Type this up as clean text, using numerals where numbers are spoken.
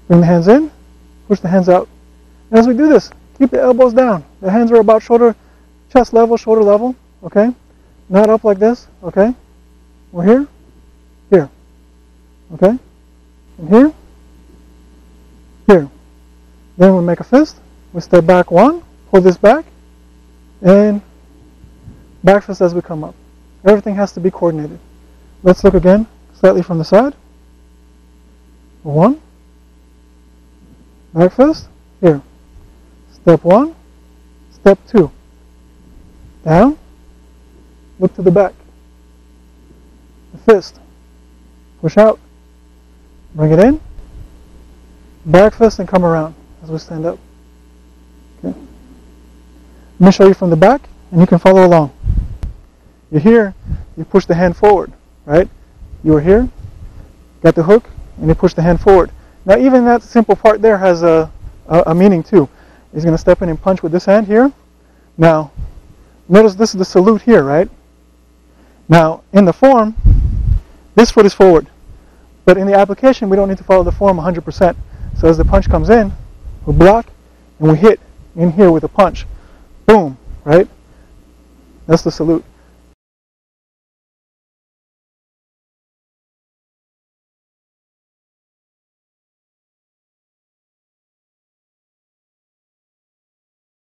Bring the hands in, push the hands out. And as we do this, keep the elbows down. The hands are about chest level, shoulder level, okay? Not up like this, okay? We're here, here, okay? And here, here. Then we make a fist. We step back one, pull this back, and back fist as we come up. Everything has to be coordinated. Let's look again, slightly from the side. One, back fist, here. Step one, step two. Down, look to the back. The fist, push out, bring it in, back fist and come around as we stand up. Okay. Let me show you from the back and you can follow along. You're here, you push the hand forward, right? You are here, got the hook, and you push the hand forward. Now even that simple part there has a meaning too. He's going to step in and punch with this hand here. Now, notice this is the salute here, right? Now, in the form, this foot is forward. But in the application, we don't need to follow the form 100%. So as the punch comes in, we block, and we hit in here with a punch. Boom, right? That's the salute.